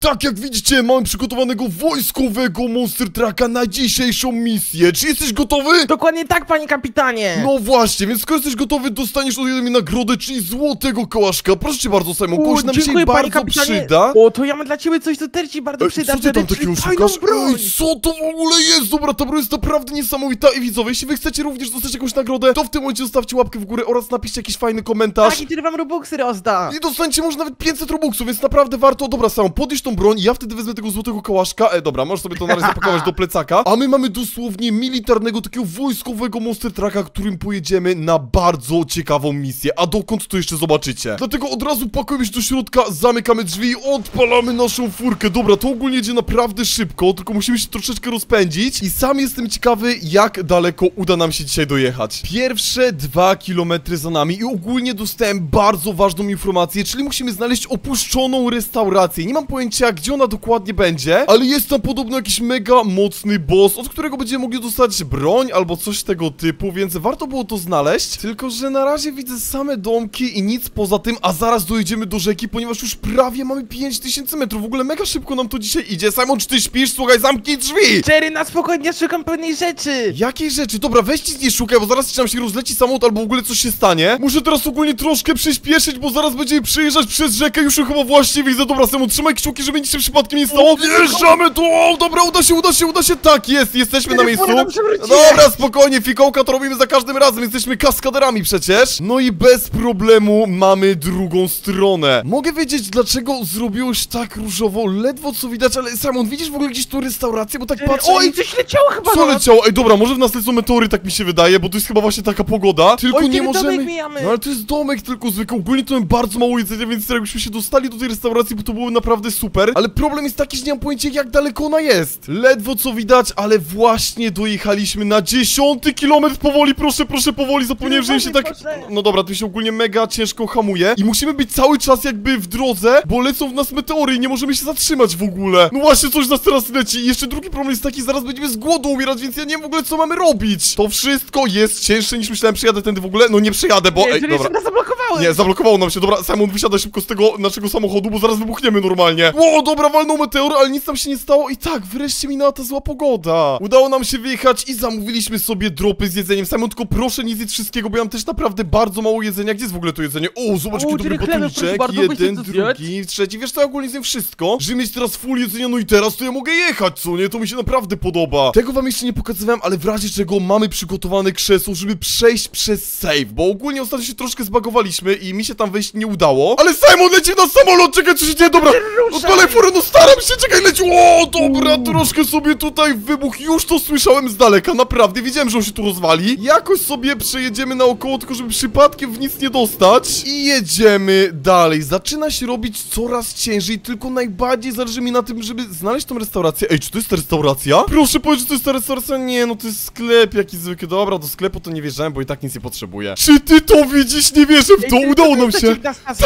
Tak jak widzicie, mamy przygotowanego wojskowego Monster Trucka na dzisiejszą misję. Czy jesteś gotowy? Dokładnie tak, panie kapitanie. No właśnie, więc skoro jesteś gotowy, dostaniesz ode mnie nagrodę, czyli złotego kołaszka. Proszę cię bardzo, Simon, kogoś nam się bardzo przyda. O, to ja mam dla ciebie coś, co też ci bardzo przyda. Co ty tam takiego szukasz? Ej, co to w ogóle jest? Dobra, ta broń jest naprawdę niesamowita i widzowie, jeśli wy chcecie również dostać jakąś nagrodę, to w tym momencie zostawcie łapkę w górę oraz napiszcie jakiś fajny komentarz. Tak, i tyle wam robuxy rozda. I dostaniecie może nawet 500 robuxów, więc naprawdę warto. Dobra, Simon, podnieś tą broń, ja wtedy wezmę tego złotego kołaszka. Dobra, możesz sobie to na razie zapakować do plecaka. A my mamy dosłownie militarnego, takiego wojskowego Monster Trucka, którym pojedziemy na bardzo ciekawą misję. A dokąd to jeszcze zobaczycie? Dlatego od razu pakujemy się do środka, zamykamy drzwi i odpalamy naszą furkę. Dobra, to ogólnie jedzie naprawdę szybko, tylko musimy się troszeczkę rozpędzić. I sam jestem ciekawy, jak daleko uda nam się dzisiaj dojechać. Pierwsze 2 kilometry za nami i ogólnie dostałem bardzo ważną informację, czyli musimy znaleźć opuszczoną restaurację. Nie mam pojęcia, gdzie ona dokładnie będzie, ale jest tam podobno jakiś mega mocny boss, od którego będziemy mogli dostać broń albo coś tego typu, więc warto było to znaleźć. Tylko że na razie widzę same domki i nic poza tym, a zaraz dojedziemy do rzeki, ponieważ już prawie mamy 5000 metrów. W ogóle mega szybko nam to dzisiaj idzie. Simon, czy ty śpisz? Słuchaj, zamknij drzwi! Jerry, na spokojnie, szukam pewnej rzeczy. Jakiej rzeczy? Dobra, weź nic nie szukaj, bo zaraz nam się rozleci samochód albo w ogóle coś się stanie. Muszę teraz ogólnie troszkę przyspieszyć, bo zaraz będziemy przejeżdżać przez rzekę, już chyba właśnie widzę. Dobra, Simon, trzymaj kciuki, żeby nic się przypadkiem nie stało. Wjeżdżamy tu! O, dobra, uda się, tak jest, jesteśmy na miejscu. Dobra, spokojnie, fikołka to robimy za każdym razem, jesteśmy kaskaderami przecież. No i bez problemu mamy drugą stronę. Mogę wiedzieć, dlaczego zrobiłeś tak różowo, ledwo co widać, ale Simon, widzisz w ogóle gdzieś tu restaurację, bo tak patrzę. Oj, coś leciało chyba. Co leciało? Ej, dobra, może w nas lecą meteory, tak mi się wydaje, bo to jest chyba właśnie taka pogoda. Tylko Oj, nie możemy. No ale to jest domek tylko zwykły. Ogólnie to mamy bardzo mało jedzenia, więc jakbyśmy się dostali do tej restauracji, bo to byłoby naprawdę super. Ale problem jest taki, że nie mam pojęcia, jak daleko ona jest. Ledwo co widać, ale właśnie dojechaliśmy na 10 kilometr. Powoli, proszę, powoli. Zapomniałem, że się tak. No dobra, to się ogólnie mega ciężko hamuje. I musimy być cały czas jakby w drodze, bo lecą w nas meteory i nie możemy się zatrzymać w ogóle. No właśnie, coś nas teraz leci. I jeszcze drugi problem jest taki, zaraz będziemy z głodu umierać, więc ja nie wiem w ogóle, co mamy robić. To wszystko jest cięższe niż myślałem. Przejadę tędy w ogóle? No nie przejadę, bo. Ej, dobra. Nie, zablokowało nam się. Dobra, Simon, wysiadaj szybko z tego naszego samochodu, bo zaraz wybuchniemy normalnie. O, dobra, walnął meteor, ale nic nam się nie stało. I tak, wreszcie minęła ta zła pogoda. Udało nam się wyjechać i zamówiliśmy sobie dropy z jedzeniem. Simon, tylko proszę nie zjedz wszystkiego, bo ja mam też naprawdę bardzo mało jedzenia. Gdzie jest w ogóle to jedzenie? O, zobacz, jaki dobry batoniczek. Jeden, drugi, trzeci. Wiesz co, ja ogólnie zjem wszystko. Żeby mieć teraz full jedzenia, no i teraz to ja mogę jechać, co nie? To mi się naprawdę podoba. Tego wam jeszcze nie pokazywałem, ale w razie czego mamy przygotowane krzesło, żeby przejść przez save, bo ogólnie ostatnio się troszkę zbagowaliśmy i mi się tam wejść nie udało. Ale Simon, leci na samolot, czekaj, co się dzieje, dobra. Odpalaj furę, no staram się, czekaj, leci. O, dobra, troszkę sobie tutaj wybuch, już to słyszałem z daleka, naprawdę, wiedziałem, że on się tu rozwali. Jakoś sobie przejedziemy naokoło, tylko żeby przypadkiem w nic nie dostać. I jedziemy dalej. Zaczyna się robić coraz ciężej, tylko najbardziej zależy mi na tym, żeby znaleźć tą restaurację. Ej, czy to jest ta restauracja? Proszę powiedzieć, że to jest ta restauracja. Nie, no to jest sklep jakiś zwykły. Dobra, do sklepu to nie wjeżdżałem, bo i tak nic nie potrzebuję. Czy ty to widzisz? Nie wierzę w to, udało nam się. Tak,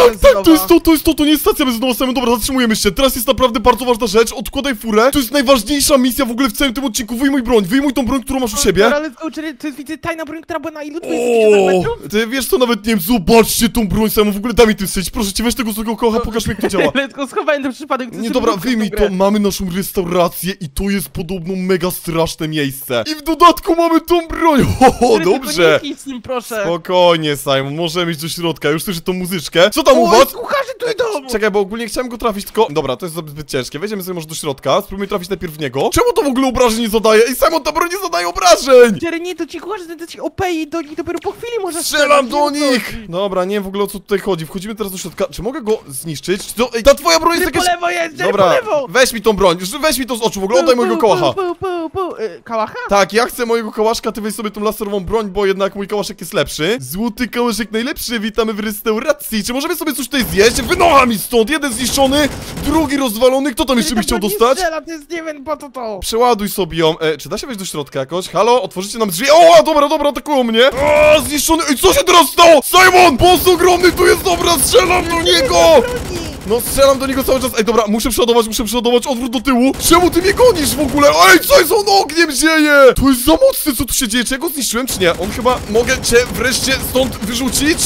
to nie jest stacja benzynowa, Simon. Dobra, zatrzymujemy się. Teraz jest naprawdę bardzo ważna rzecz. Odkładaj furę. To jest najważniejsza misja w ogóle w całym tym odcinku. Wyjmuj tą broń, którą masz u siebie. Ale to jest, widzę, tajna broń, która była na ilu 20 metrów? Ty wiesz co, nawet nie wiem, zobaczcie tą broń, Simon. W ogóle daj mi tym strzelić. Proszę cię, weź tego złego kocha, pokaż mi, jak to działa. Tylko schowałem ten przypadek. Nie, dobra, wyjmij to. Mamy naszą restaurację i to jest podobno mega straszne miejsce. I w dodatku mamy tą broń. O, dobrze. Proszę. Spokojnie, Simon, możemy iść do środka. Już słyszę tą muzyczkę. Co tam u was? Kucharze tu idą. Czekaj, bo ogólnie chciałem go trafić, tylko. Dobra, to jest zbyt ciężkie. Wejdziemy sobie może do środka. Spróbujmy trafić najpierw w niego. Czemu to w ogóle obrażeń nie zadaje? Ej, Simon, ta broń nie zadaje obrażeń! Jerry, nie, to ci kucharze, to ci OP i do nich dopiero po chwili możesz strzelam do nich! Dobra, nie wiem w ogóle o co tutaj chodzi. Wchodzimy teraz do środka. Czy mogę go zniszczyć? Czy to... Ej, ta twoja broń jest jakaś... po lewo jest, dobra, po lewo. weź mi tą broń. Weź mi to z oczu w ogóle. Oddaj mojego kołacha. Kałacha? Tak, ja chcę mojego kołaszka, ty weź sobie tą laserową broń, bo jednak mój kołaszek jest lepszy. Złoty kołaszek najlepszy, witamy w restauracji. Czy możemy sobie coś tutaj zjeść? Wynocha mi stąd, jeden zniszczony, drugi rozwalony. Kto tam jeszcze by chciał dostać? To jest, nie wiem, po co to. Przeładuj sobie ją. Czy da się wejść do środka jakoś? Halo? Otworzycie nam drzwi? O, dobra, atakują mnie. O, zniszczony. Ej, co się teraz stało? Simon, boss ogromny tu jest, dobra, strzelam do niego. No, strzelam do niego cały czas. Ej, dobra, muszę przeładować, odwrót do tyłu. Czemu ty mnie gonisz w ogóle? Ej, co jest, on ogniem zieje? To jest za mocne, co tu się dzieje? Czy ja go zniszczyłem, czy nie? On chyba, mogę cię wreszcie stąd wyrzucić?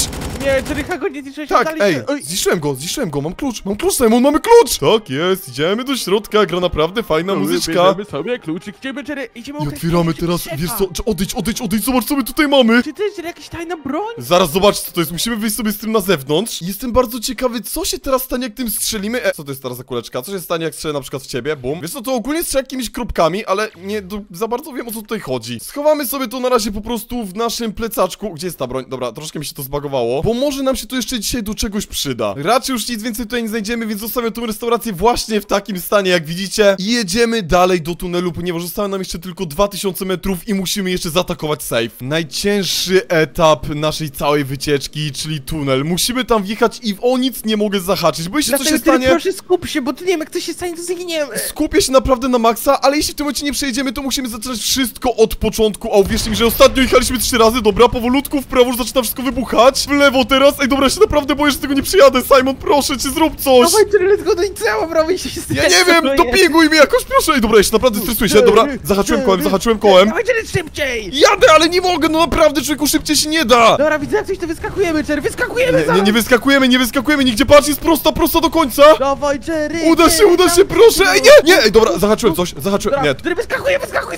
Nie, Jerry'cha go nie zniszczyłeś. Tak, ej, zniszczyłem go, mam klucz, Simon, mamy klucz! Tak jest, idziemy do środka, gra naprawdę fajna muzyczka. Bierzemy sobie kluczyk, idziemy, Jerry, idziemy I otwieramy teraz, wiesz co, odejdź, zobacz co my tutaj mamy. Czy to jest jakaś tajna broń? Zaraz zobacz co to jest, musimy wyjść sobie z tym na zewnątrz. Jestem bardzo ciekawy, co się teraz stanie, jak tym strzelimy. Co to jest teraz za kuleczka? Co się stanie, jak strzelę na przykład w ciebie? Bum. Wiesz co, to ogólnie strzela jakimiś kropkami, ale nie za bardzo wiem, o co tutaj chodzi. Schowamy sobie to na razie po prostu w naszym plecaczku. Gdzie jest ta broń? Dobra, troszkę mi się to zbagowało. Bo może nam się to jeszcze dzisiaj do czegoś przyda. Raczej już nic więcej tutaj nie znajdziemy, więc zostawiam tą restaurację właśnie w takim stanie, jak widzicie. I jedziemy dalej do tunelu, ponieważ zostało nam jeszcze tylko 2000 metrów i musimy jeszcze zaatakować safe. Najcięższy etap naszej całej wycieczki, czyli tunel. Musimy tam wjechać i o nic nie mogę zahaczyć, bo jeśli coś się stanie... Proszę skup się, bo tu nie wiem, jak coś się stanie, to zginiemy. Skupię się naprawdę na maksa, ale jeśli w tym momencie nie przejedziemy, to musimy zaczynać wszystko od początku. A uwierzcie mi, że ostatnio jechaliśmy 3 razy, dobra, powolutku w prawo, już zaczyna wszystko wybuchać. W lewo teraz, ej dobra, ja się naprawdę boję, że z tego nie przyjadę. Simon, proszę cię, zrób coś. Dawaj, Jerry, let's go, no i co, prawie się Ja nie wiem, dopinguj mnie jakoś, proszę. Ej, dobra, ja się naprawdę stresuję się, dobra, zahaczyłem kołem. Dawaj, Jerry, szybciej. Jadę, ale nie mogę, no naprawdę, człowieku, szybciej się nie da. Dobra, widzę, jak coś to wyskakujemy, Jerry, wyskakujemy. Nie wyskakujemy, nigdzie, patrz, jest prosto do końca. Dawaj, Jerry. Uda się, proszę, ej, nie, ej, dobra, zahaczyłem, nie. Jerry, wyskakuj.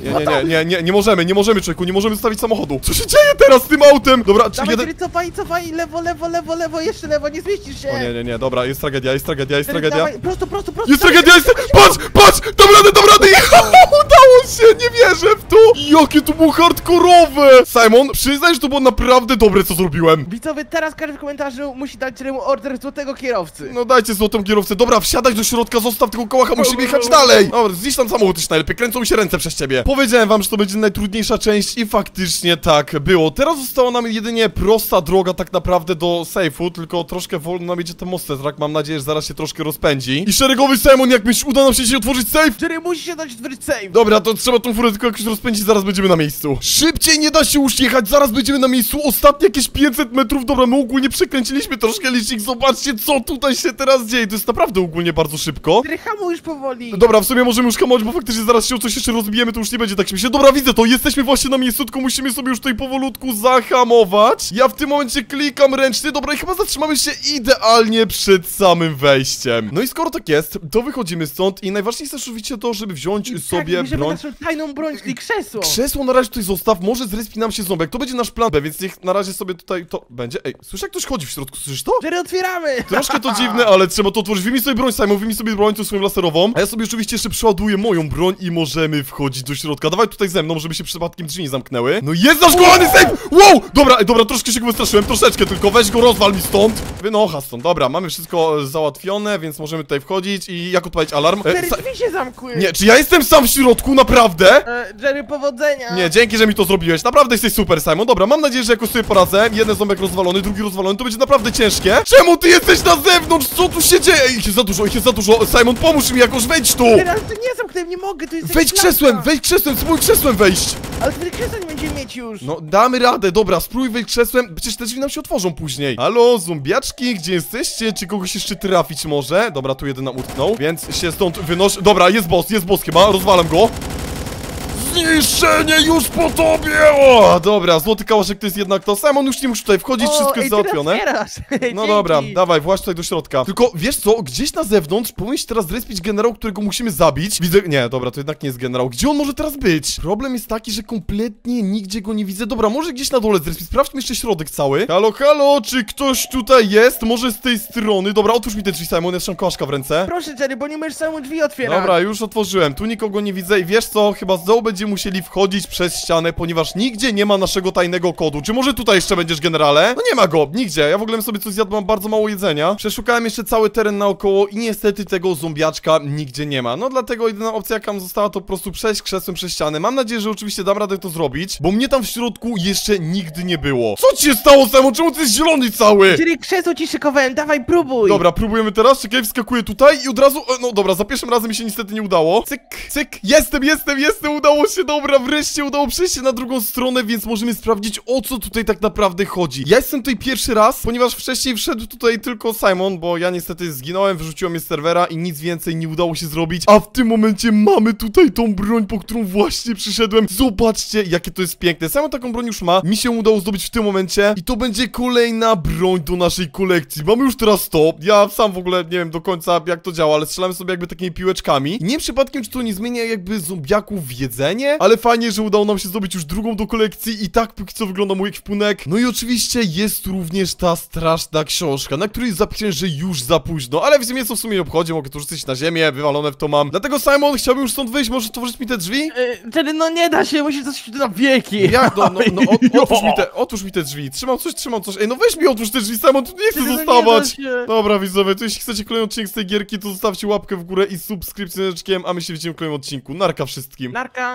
Nie możemy, człowieku, nie możemy zostawić samochodu. Co się dzieje teraz z tym autem? Dobra, czy Dawaj, Jerry, cofaj, lewo, jeszcze lewo, nie zmieścisz się. O nie, dobra, jest tragedia. Dawaj, prosto. Jest tragedia, patrz, dam radę, udało się, nie wierzę w to. Jakie to było hardkorowe. Simon, przyznaj, że to było naprawdę dobre, co zrobiłem. Widzowie, teraz każdy w komentarzu musi dać Jerry'emu order złotego kierowcy. No dajcie złotą kierowcę, dobra, wsiadaj do środka, zostaw tego kołacha, musimy jechać dalej. Dobra, zniszcz tam samochód też najlepiej, kręcą mi się ręce przez ciebie. Powiedziałem wam, że to będzie najtrudniejsza część i faktycznie tak było. Teraz została nam jedynie prosta droga tak naprawdę do safe'u, tylko troszkę wolno nam jedzie ten mostezrak, mam nadzieję, że zaraz się troszkę rozpędzi. I szeregowy Simon, jak myślisz, uda nam się dzisiaj otworzyć safe? Jerry, musi się dać otworzyć safe. Dobra, to trzeba tą furę tylko jakoś rozpędzić, zaraz będziemy na miejscu. Szybciej nie da się już jechać, zaraz będziemy na miejscu, ostatnie jakieś 500 metrów, dobra, my ogólnie przekręciliśmy troszkę licznik, zobaczcie co tutaj się teraz dzieje, to jest naprawdę ogólnie bardzo szybko. Jerry, hamuj już powoli. Dobra, w sumie możemy już hamować, bo faktycznie zaraz się o coś jeszcze rozbijemy, to już nie będzie tak śmiesznie. Dobra, widzę to, jesteśmy właśnie na miejscu, tylko musimy sobie już tutaj powolutku zahamować. Ja w tym momencie klikam ręczny, dobra, i chyba zatrzymamy się idealnie przed samym wejściem. No i skoro tak jest, to wychodzimy stąd i najważniejsze jest oczywiście to, żeby wziąć sobie broń. naszą tajną broń, czyli krzesło. Krzesło na razie tutaj zostaw, może zrespi nam się ząbek, to będzie nasz plan B, więc niech na razie sobie tutaj to będzie. Ej, słyszę jak ktoś chodzi w środku, słyszysz to? Jerry, otwieramy. Troszkę to dziwne, ale trzeba to otworzyć. Wyjmij sobie broń, Simon, wyjmij sobie broń, tą swoją laserową. A ja sobie oczywiście jeszcze przeładuję moją broń i możemy wchodzić do środka. Dawaj tutaj ze mną, żeby się przypadkiem drzwi nie zamknęły. No jest nasz kochany safe! Wow! Dobra, troszkę się go wystraszyłem, troszeczkę tylko. Weź go, rozwal mi stąd. Wynocha stąd, dobra, mamy wszystko załatwione, więc możemy tutaj wchodzić i jak odpalić alarm? Jerry, drzwi się zamkły. Nie, czy ja jestem sam w środku, naprawdę? Jerry, powodzenia. Nie, dzięki, że mi to zrobiłeś. Naprawdę jesteś super, Simon. Dobra, mam nadzieję, że jakoś sobie poradzę. Jeden ząbek rozwalony, drugi rozwalony, to będzie naprawdę ciężkie. Czemu ty jesteś na zewnątrz? Co tu się dzieje? Ej, ich jest za dużo. Simon, pomóż mi jakoś, wejdź tu. Jerry, ale to nie zamknąłem, nie mogę, to jest Wejdź krzesłem, spróbuj krzesłem wejść. Ale wtedy krzesła nie będziemy mieć już. No, damy radę, dobra, spróbuj wejść krzesłem. Przecież te drzwi nam się otworzą później. Halo, zombiaczki, gdzie jesteście? Czy kogoś jeszcze trafić może? Dobra, tu jeden nam utknął, więc się stąd wynoszę. Dobra, jest boss chyba, rozwalam go. Zniszczenie już po tobie! O, dobra, złoty kałaszek to jest jednak to. Simon, już nie muszę tutaj wchodzić, wszystko jest załatwione. No dobra, dawaj, właź tutaj do środka. Tylko, wiesz co, gdzieś na zewnątrz powinien się teraz zrespić generał, którego musimy zabić. Widzę, nie, dobra, to jednak nie jest generał. Gdzie on może teraz być? Problem jest taki, że kompletnie nigdzie go nie widzę. Dobra, może gdzieś na dole zrespić. Sprawdźmy jeszcze środek cały. Halo, czy ktoś tutaj jest? Może z tej strony? Dobra, otwórz mi te drzwi, Simon, ja trzymam kołaszka w ręce. Proszę, Jerry, bo nie możesz samemu drzwi otwierać. Dobra, już otworzyłem, tu nikogo nie widzę i wiesz co, chyba znowu będziemy musieli wchodzić przez ścianę, ponieważ nigdzie nie ma naszego tajnego kodu. Czy może tutaj jeszcze będziesz, generale? No nie ma go, nigdzie. Ja w ogóle sobie coś zjadł, mam bardzo mało jedzenia. Przeszukałem jeszcze cały teren naokoło i niestety tego zombiaczka nigdzie nie ma. No dlatego jedyna opcja, jaka nam została, to po prostu przejść krzesłem przez ścianę. Mam nadzieję, że oczywiście dam radę to zrobić, bo mnie tam w środku jeszcze nigdy nie było. Co ci się stało, Simon? Czemu ty jest zielony cały? Jerry, krzesło ci szykowałem, dawaj, próbuj. Dobra, próbujemy teraz. Czekaj, wskakuję tutaj i od razu... No dobra, za pierwszym razem mi się niestety nie udało. Cyk, cyk. Jestem, udało się, dobra, wreszcie udało przejść się na drugą stronę, więc możemy sprawdzić, o co tutaj tak naprawdę chodzi. Ja jestem tutaj pierwszy raz, ponieważ wcześniej wszedł tutaj tylko Simon, bo ja niestety zginąłem, wyrzuciło mnie z serwera i nic więcej nie udało się zrobić. A w tym momencie mamy tutaj tą broń, po którą właśnie przyszedłem. Zobaczcie, jakie to jest piękne. Simon taką broń już ma, mi się udało zdobyć w tym momencie i to będzie kolejna broń do naszej kolekcji. Mamy już teraz to. Ja sam w ogóle nie wiem do końca, jak to działa, ale strzelamy sobie jakby takimi piłeczkami. I nie przypadkiem, czy to nie zmienia jakby zombiaków w jedzenie, ale fajnie, że udało nam się zdobyć już drugą do kolekcji i tak póki co wygląda mój ekwipunek. No i oczywiście jest również ta straszna książka, na której zapisałem, że już za późno, ale w sumie co w sumie nie obchodzi, mogę to rzucić na ziemię, wywalone w to mam. Dlatego Simon, chciałbym już stąd wyjść, możesz otworzyć mi te drzwi? Tedy no nie da się, musisz zostać tu na wieki. Jak? Otwórz mi te drzwi, trzymam coś. Ej, no weź mi otwórz te drzwi, Simon, tu nie chcę Tedy, zostawać. nie da się. Dobra widzowie, to jeśli chcecie kolejny odcinek z tej gierki, to zostawcie łapkę w górę i subskrypcję z a my się widzimy w kolejnym odcinku. Narka wszystkim. Narka.